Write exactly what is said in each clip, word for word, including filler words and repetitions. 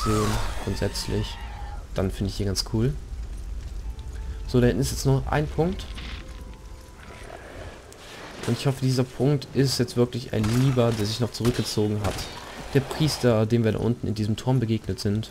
sehen, grundsätzlich, dann finde ich die ganz cool. So, da hinten ist jetzt noch ein Punkt. Und ich hoffe, dieser Punkt ist jetzt wirklich ein Lieber, der sich noch zurückgezogen hat. Der Priester, dem wir da unten in diesem Turm begegnet sind.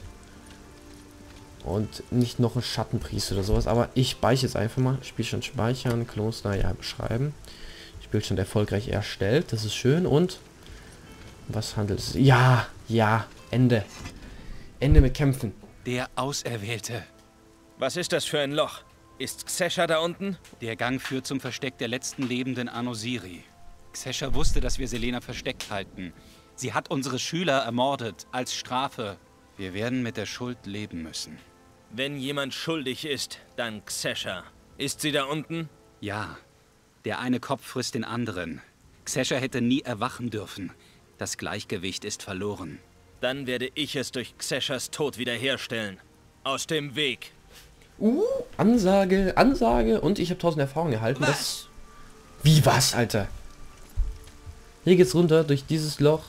Und nicht noch ein Schattenpriester oder sowas. Aber ich speichere jetzt einfach mal. Spielstand speichern, Kloster, ja, beschreiben. Spielstand erfolgreich erstellt. Das ist schön. Und was handelt es? Ja, ja, Ende. Ende mit Kämpfen. Der Auserwählte. Was ist das für ein Loch? Ist Xesha da unten? Der Gang führt zum Versteck der letzten lebenden Anosiri. Xesha wusste, dass wir Selena versteckt halten. Sie hat unsere Schüler ermordet, als Strafe. Wir werden mit der Schuld leben müssen. Wenn jemand schuldig ist, dann Xesha. Ist sie da unten? Ja. Der eine Kopf frisst den anderen. Xesha hätte nie erwachen dürfen. Das Gleichgewicht ist verloren. Dann werde ich es durch Xeshas Tod wiederherstellen. Aus dem Weg. Uh, Ansage, Ansage. Und ich habe tausend Erfahrungen erhalten. Was? Das Wie was, Alter? Hier geht's runter durch dieses Loch.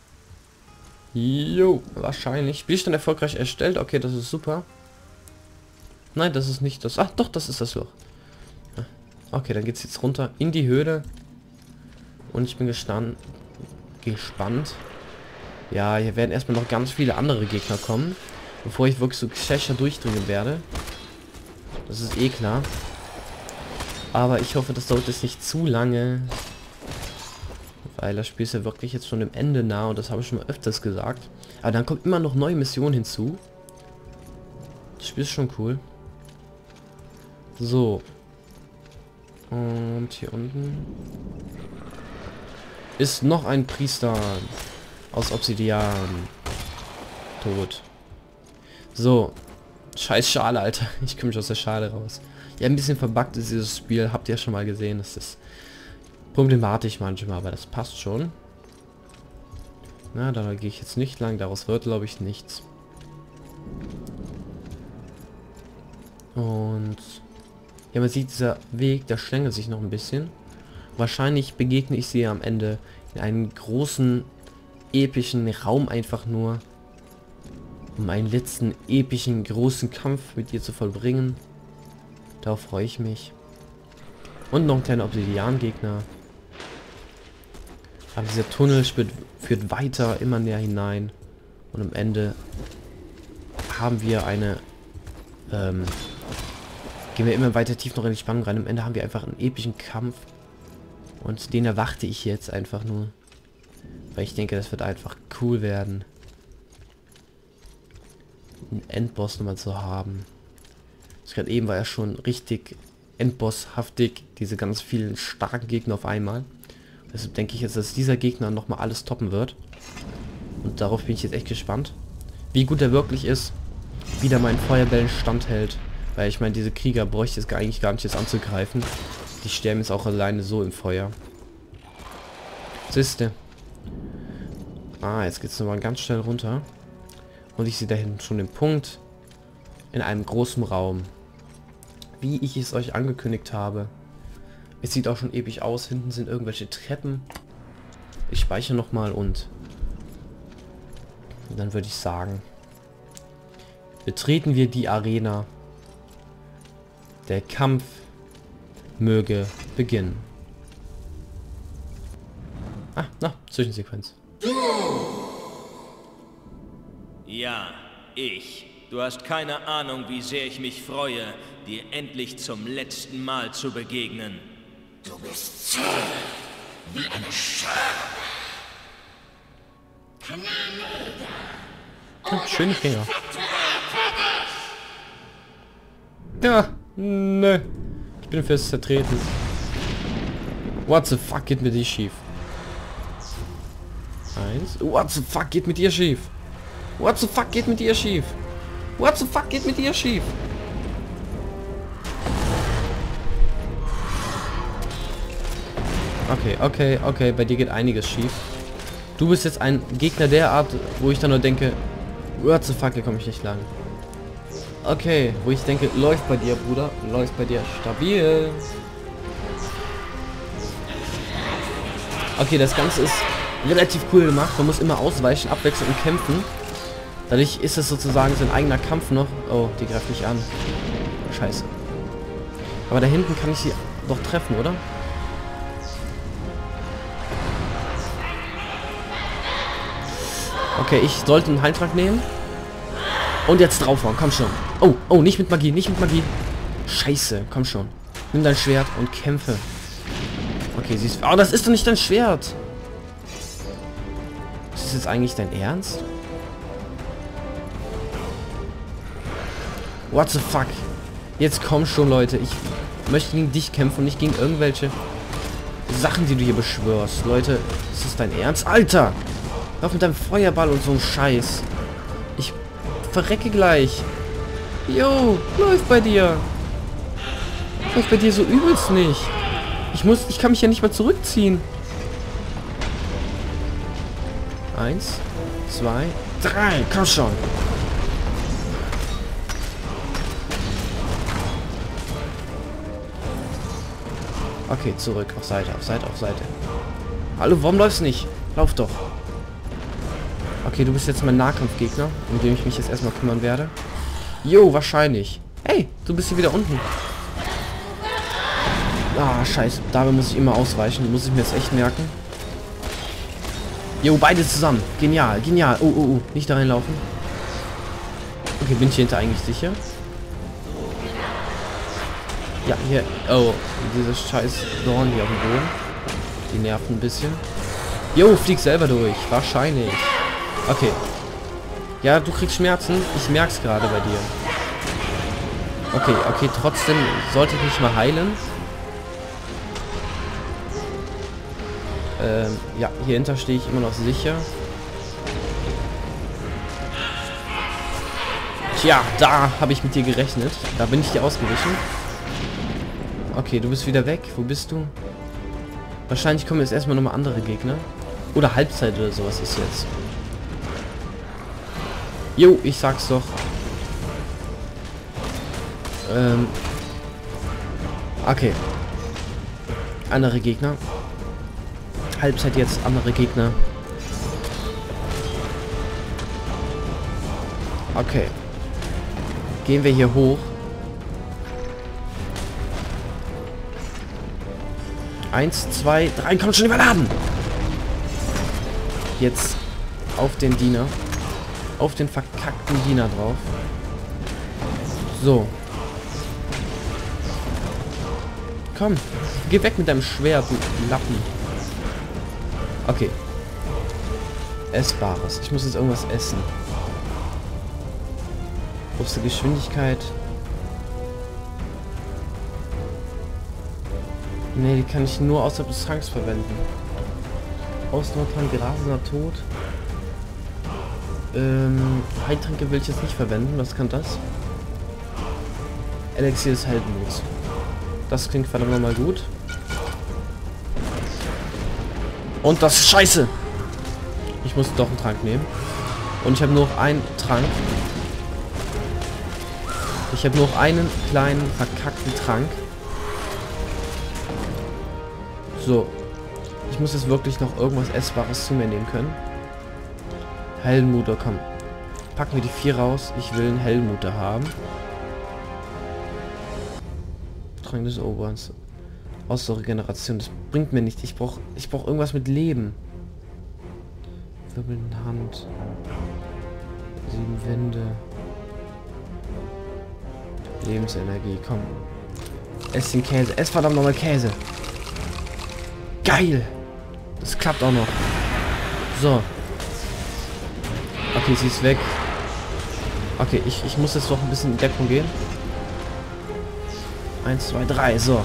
Jo, wahrscheinlich. Spielstand erfolgreich erstellt. Okay, das ist super. Nein, das ist nicht das. Ach, doch, das ist das Loch. Okay, dann geht's jetzt runter in die Höhle. Und ich bin gestanden, gespannt. Ja, hier werden erstmal noch ganz viele andere Gegner kommen, bevor ich wirklich so Xesha durchdringen werde. Das ist eh klar. Aber ich hoffe, das dauert jetzt nicht zu lange. Weil das Spiel ist ja wirklich jetzt schon dem Ende nah und das habe ich schon mal öfters gesagt. Aber dann kommt immer noch neue Missionen hinzu. Das Spiel ist schon cool. So. Und hier unten ist noch ein Priester aus Obsidian. Tot. So. Scheiß Schale, Alter. Ich komme mich aus der Schale raus. Ja, ein bisschen verbuggt ist dieses Spiel. Habt ihr ja schon mal gesehen. Das ist problematisch manchmal, aber das passt schon. Na, da gehe ich jetzt nicht lang. Daraus wird, glaube ich, nichts. Und ja, man sieht, dieser Weg, der schlängelt sich noch ein bisschen. Wahrscheinlich begegne ich sie am Ende in einem großen, epischen Raum einfach nur, um einen letzten epischen, großen Kampf mit ihr zu vollbringen. Darauf freue ich mich. Und noch ein kleiner Obsidian-Gegner. Aber dieser Tunnel führt, führt weiter, immer näher hinein. Und am Ende haben wir eine... Ähm, gehen wir immer weiter tief noch in die Spannung rein. Am Ende haben wir einfach einen epischen Kampf. Und den erwarte ich jetzt einfach nur. Weil ich denke, das wird einfach cool werden. Einen Endboss nochmal zu haben. Gerade eben war er schon richtig endbosshaftig. Diese ganz vielen starken Gegner auf einmal. Deshalb denke ich jetzt, dass dieser Gegner nochmal alles toppen wird. Und darauf bin ich jetzt echt gespannt. Wie gut er wirklich ist. Wie der meinen Feuerbällen standhält. Weil ich meine, diese Krieger bräuchte es eigentlich gar nicht jetzt anzugreifen. Die sterben jetzt auch alleine so im Feuer. Siehste. Ah, jetzt geht es nochmal ganz schnell runter. Und ich sehe da hinten schon den Punkt. In einem großen Raum. Wie ich es euch angekündigt habe. Es sieht auch schon ewig aus. Hinten sind irgendwelche Treppen. Ich speichere nochmal und dann würde ich sagen, betreten wir die Arena. Der Kampf möge beginnen. Ah, na, Zwischensequenz. Ja, ich. Du hast keine Ahnung, wie sehr ich mich freue, dir endlich zum letzten Mal zu begegnen. Du bist zäh wie eine Scherbe. Ja, schöne Finger. Ja, nö. Ich bin fürs Zertreten. What the fuck geht mit dir schief? Eins. What the fuck geht mit dir schief? What the fuck geht mit dir schief? What the fuck geht mit dir schief? Okay, okay, okay, bei dir geht einiges schief. Du bist jetzt ein Gegner der Art, wo ich dann nur denke, what the fuck, hier komme ich nicht lang. Okay, wo ich denke, läuft bei dir, Bruder, läuft bei dir stabil. Okay, das Ganze ist relativ cool gemacht. Man muss immer ausweichen, abwechseln und kämpfen. Dadurch ist es sozusagen sein eigener Kampf noch. Oh, die greift mich an. Scheiße. Aber da hinten kann ich sie doch treffen, oder? Okay, ich sollte einen Heiltrank nehmen. Und jetzt draufhauen, komm schon. Oh, oh, nicht mit Magie, nicht mit Magie. Scheiße, komm schon. Nimm dein Schwert und kämpfe. Okay, sie ist... Oh, das ist doch nicht dein Schwert. Ist das jetzt eigentlich dein Ernst? What the fuck? Jetzt komm schon, Leute. Ich möchte gegen dich kämpfen und nicht gegen irgendwelche Sachen, die du hier beschwörst. Leute, ist das dein Ernst? Alter! Hör auf mit deinem Feuerball und so ein Scheiß. Ich verrecke gleich. Jo, läuft bei dir. Läuft bei dir so übelst nicht. Ich muss, ich kann mich ja nicht mal zurückziehen. Eins, zwei, drei, komm schon. Okay, zurück, auf Seite, auf Seite, auf Seite. Hallo, warum läufst du nicht? Lauf doch. Okay, du bist jetzt mein Nahkampfgegner, um den ich mich jetzt erstmal kümmern werde. Jo, wahrscheinlich. Hey, du bist hier wieder unten. Ah, scheiße. Dabei muss ich immer ausweichen. Muss ich mir jetzt echt merken. Jo, beide zusammen. Genial, genial. Oh, oh, oh. Nicht da reinlaufen. Okay, bin ich hinter eigentlich sicher? Ja, hier. Oh, dieses scheiß Dorn hier auf dem Boden. Die nervt ein bisschen. Jo, flieg selber durch. Wahrscheinlich. Okay. Ja, du kriegst Schmerzen. Ich merk's gerade bei dir. Okay, okay, trotzdem sollte ich mich mal heilen. Ähm, ja, hier hinter stehe ich immer noch sicher. Tja, da habe ich mit dir gerechnet. Da bin ich dir ausgewichen. Okay, du bist wieder weg. Wo bist du? Wahrscheinlich kommen jetzt erstmal nochmal andere Gegner. Oder Halbzeit oder sowas ist jetzt. Jo, ich sag's doch. Ähm. Okay. Andere Gegner. Halbzeit jetzt, andere Gegner. Okay. Gehen wir hier hoch. Eins, zwei, drei, komm schon überladen! Jetzt auf den Diener. Auf den verkackten Diener drauf. So. Komm, geh weg mit deinem Schwert, du Lappen. Okay. Essbares. Ich muss jetzt irgendwas essen. Große Geschwindigkeit. Nee, die kann ich nur außerhalb des Tranks verwenden. Ausdauertrank, rasender Tod. Ähm, Heiltränke will ich jetzt nicht verwenden. Was kann das? Elixier des Heldenmuts. Das klingt verdammt nochmal gut. Und das ist scheiße. Ich muss doch einen Trank nehmen. Und ich habe nur noch einen Trank. Ich habe nur noch einen kleinen verkackten Trank. So. Ich muss jetzt wirklich noch irgendwas Essbares zu mir nehmen können. Heldenmutter, komm. Packen wir die vier raus. Ich will einen Heldenmutter haben. Trank des Oberns. Ausdauerregeneration. Das bringt mir nichts. Ich brauche ich brauch irgendwas mit Leben. Wirbelnde Hand. Sieben Wände. Lebensenergie. Komm. Ess den Käse. Ess verdammt nochmal Käse. Geil. Das klappt auch noch. So. Okay, sie ist weg. Okay, ich, ich muss jetzt doch ein bisschen in Deckung gehen. Eins, zwei, drei. So.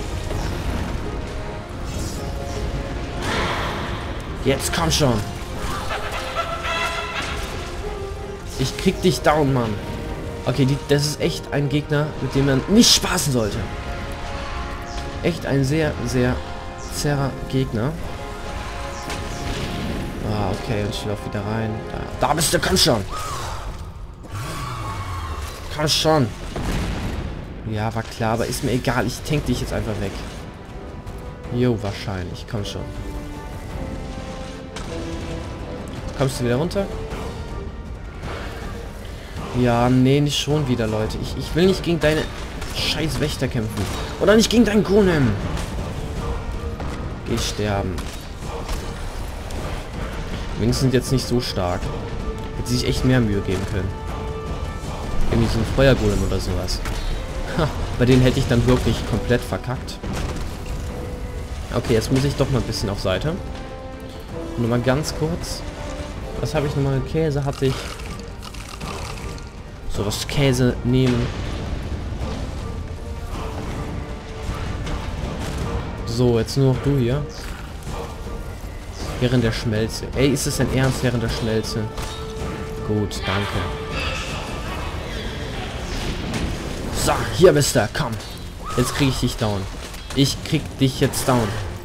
Jetzt komm schon. Ich krieg dich down, Mann. Okay, die, das ist echt ein Gegner, mit dem man nicht spaßen sollte. Echt ein sehr, sehr zerrer Gegner. Ah, okay, und ich laufe wieder rein. Da, da bist du, komm schon. Komm schon. Ja, war klar, aber ist mir egal. Ich tank dich jetzt einfach weg. Jo, wahrscheinlich. Komm schon. Kommst du wieder runter? Ja, nee, nicht schon wieder, Leute. Ich, ich will nicht gegen deine scheiß Wächter kämpfen. Oder nicht gegen deinen Golem. Geh sterben. Wings sind jetzt nicht so stark. Hätte sich echt mehr Mühe geben können. Irgendwie so ein Feuergolem oder sowas. Ha, bei denen hätte ich dann wirklich komplett verkackt. Okay, jetzt muss ich doch mal ein bisschen auf Seite. Nur mal ganz kurz. Was habe ich nochmal? Käse hatte ich. So, was Käse nehmen. So, jetzt nur noch du hier. Während der Schmelze. Ey, ist es denn ernst während der Schmelze? Gut, danke. So, hier bist du. Komm. Jetzt kriege ich dich down. Ich krieg dich jetzt down.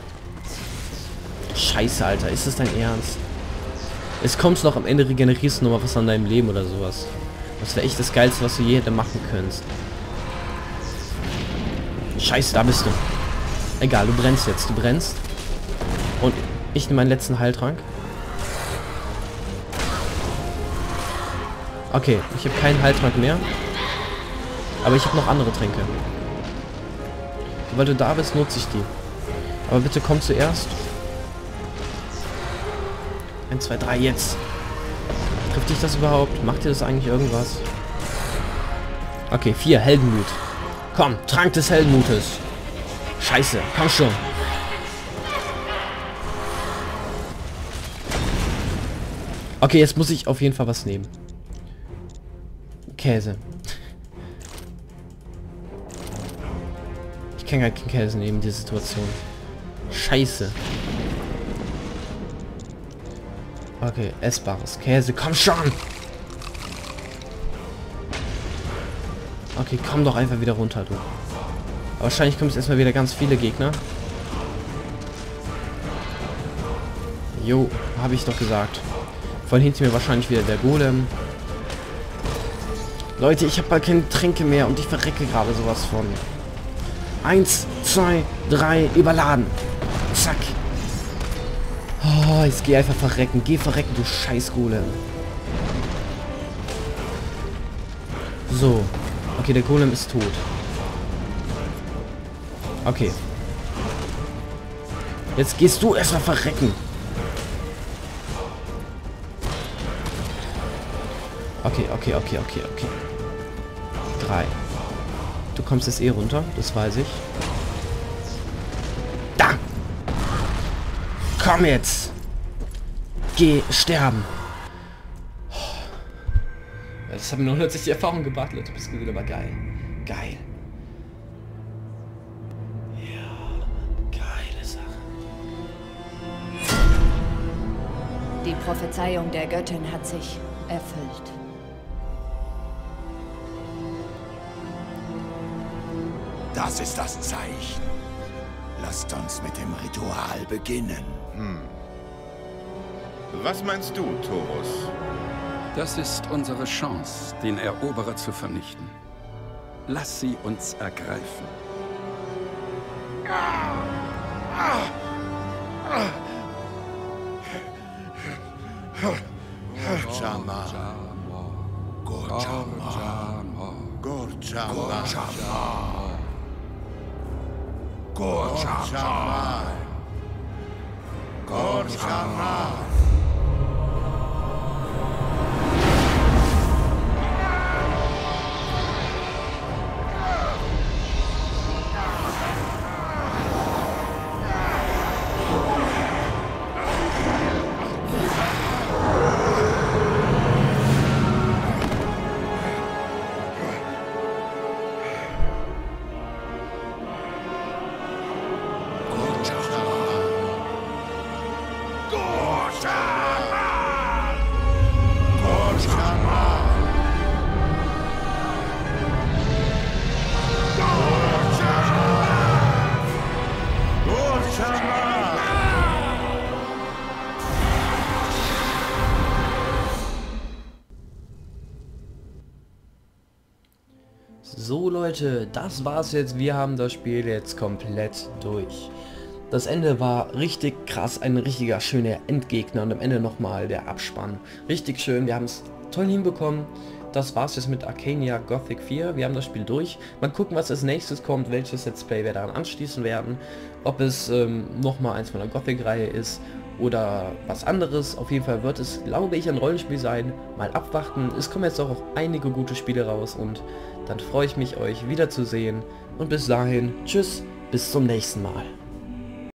Scheiße, Alter. Ist es dein Ernst? Es kommt noch am Ende, regenerierst du noch mal was an deinem Leben oder sowas. Das wäre echt das Geilste, was du je hätte machen könntest. Scheiße, da bist du. Egal, du brennst jetzt. Du brennst. Und ich nehme meinen letzten Heiltrank. Okay, ich habe keinen Heiltrank mehr. Aber ich habe noch andere Tränke. Weil du da bist, nutze ich die. Aber bitte komm zuerst. eins, zwei, drei, jetzt. Trifft dich das überhaupt? Macht dir das eigentlich irgendwas? Okay, vier, Heldenmut. Komm, Trank des Heldenmutes. Scheiße, komm schon. Okay, jetzt muss ich auf jeden Fall was nehmen. Käse. Ich kann gar keinen Käse nehmen in dieser Situation. Scheiße. Okay, essbares Käse. Komm schon! Okay, komm doch einfach wieder runter, du. Aber wahrscheinlich kommen jetzt erstmal wieder ganz viele Gegner. Jo, habe ich doch gesagt. Von hinten mir wahrscheinlich wieder der Golem. Leute, ich habe bald keine Tränke mehr und ich verrecke gerade sowas von. Eins, zwei, drei, überladen. Zack. Oh, jetzt geh einfach verrecken. Geh verrecken, du scheiß Golem. So. Okay, der Golem ist tot. Okay. Jetzt gehst du erstmal verrecken. Okay, okay, okay, okay, okay. Drei. Du kommst jetzt eh runter, das weiß ich. Da! Komm jetzt! Geh sterben! Das hat mir nur hundertsechzig Erfahrung gebracht, Leute. Bist du wieder mal geil. Geil. Ja, geile Sache. Die Prophezeiung der Göttin hat sich erfüllt. Das ist das Zeichen. Lasst uns mit dem Ritual beginnen. Hm. Was meinst du, Taurus? Das ist unsere Chance, den Eroberer zu vernichten. Lass sie uns ergreifen. Gorjama. Gorjama. Gorjama. Gorjama. Gorjama. So Leute, das war's jetzt. Wir haben das Spiel jetzt komplett durch. Das Ende war richtig krass, ein richtiger schöner Endgegner und am Ende nochmal der Abspann. Richtig schön, wir haben es toll hinbekommen. das war's jetzt mit Arcania Gothic vier. Wir haben das Spiel durch. Mal gucken, was als nächstes kommt, welches Let's Play wir daran anschließen werden. Ob es ähm, nochmal eins von der Gothic-Reihe ist oder was anderes. Auf jeden Fall wird es, glaube ich, ein Rollenspiel sein. Mal abwarten. Es kommen jetzt auch einige gute Spiele raus und dann freue ich mich, euch wiederzusehen. Und bis dahin, tschüss, bis zum nächsten Mal.